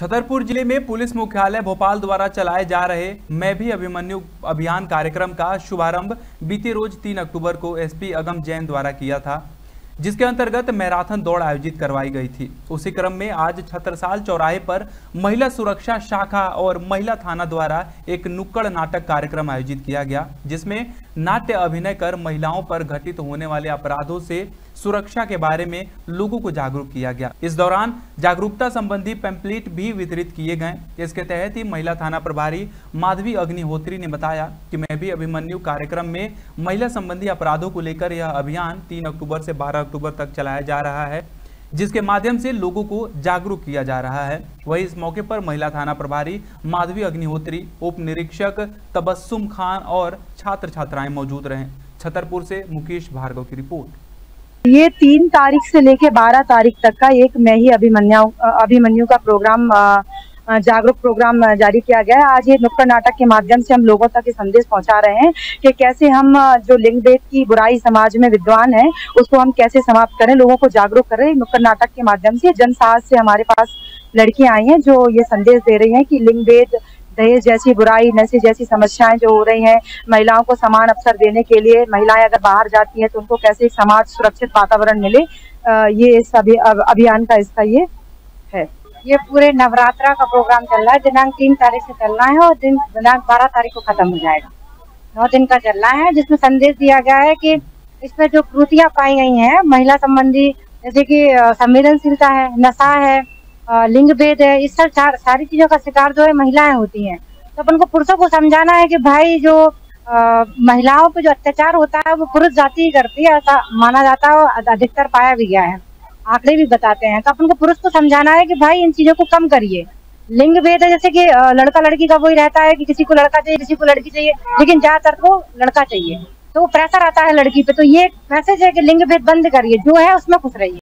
छतरपुर जिले में पुलिस मुख्यालय भोपाल द्वारा चलाए जा रहे मैं भी अभिमन्यु अभियान कार्यक्रम का शुभारंभ बीते रोज 3 अक्टूबर को एसपी अगम जैन द्वारा किया था, जिसके अंतर्गत मैराथन दौड़ आयोजित करवाई गई थी। उसी क्रम में आज छत्रसाल चौराहे पर महिला सुरक्षा शाखा और महिला थाना द्वारा एक नुक्कड़ नाटक कार्यक्रम आयोजित किया गया, जिसमें नाट्य अभिनय कर महिलाओं पर घटित होने वाले अपराधों से सुरक्षा के बारे में लोगों को जागरूक किया गया। इस दौरान जागरूकता संबंधी पैम्पलेट भी वितरित किए गए। इसके तहत ही महिला थाना प्रभारी माधवी अग्निहोत्री ने बताया कि मैं भी अभिमन्यु कार्यक्रम में महिला संबंधी अपराधों को लेकर यह अभियान 3 अक्टूबर से 12 अक्टूबर तक चलाया जा रहा है, जिसके माध्यम से लोगों को जागरूक किया जा रहा है। वहीं इस मौके पर महिला थाना प्रभारी माधवी अग्निहोत्री, उप निरीक्षक तबस्सुम खान और छात्र छात्राएं मौजूद रहे। छतरपुर से मुकेश भार्गव की रिपोर्ट। ये 3 तारीख से लेके 12 तारीख तक का एक मैं ही अभिमन्यु का प्रोग्राम जागरूक प्रोग्राम जारी किया गया है। आज ये नुक्कड़ नाटक के माध्यम से हम लोगों तक ये संदेश पहुंचा रहे हैं कि कैसे हम जो लिंग भेद की बुराई समाज में विद्वान है उसको हम कैसे समाप्त करें, लोगों को जागरूक करें। नुक्कड़ नाटक के माध्यम से जन साहस से हमारे पास लड़कियां आई हैं जो ये संदेश दे रही हैं कि लिंग भेद, दहेज जैसी बुराई, नशे जैसी समस्याएं जो हो रही हैं, महिलाओं को समान अवसर देने के लिए महिलाएं अगर बाहर जाती हैं तो उनको कैसे एक समाज सुरक्षित वातावरण मिले, ये इस अभियान का इसका ये है। ये पूरे नवरात्रा का प्रोग्राम चल रहा है। दिनांक 3 तारीख से चल रहा है और दिनांक 12 तारीख को खत्म हो जाएगा। 9 दिन का चल रहा है, जिसमें संदेश दिया गया है कि इसमें जो त्रुटियां पाई गई हैं महिला संबंधी, जैसे कि संवेदनशीलता है, नशा है, लिंग भेद है, इस सारी चीजों का शिकार जो है महिलाएं होती हैं। तो अपन को पुरुषों को समझाना है कि भाई जो महिलाओं पे जो अत्याचार होता है वो पुरुष जाति ही करती है, ऐसा माना जाता है और अधिकतर पाया भी गया है, आंकड़े भी बताते हैं। तो अपन को पुरुष को समझाना है कि भाई इन चीजों को कम करिए। लिंग भेद है, जैसे कि लड़का लड़की का वही रहता है कि किसी को लड़का चाहिए, किसी को लड़की चाहिए, लेकिन ज्यादातर को लड़का चाहिए, तो वो प्रेशर आता है लड़की पे। तो ये मैसेज है कि लिंग भेद बंद करिए, जो है उसमें खुश रहिए।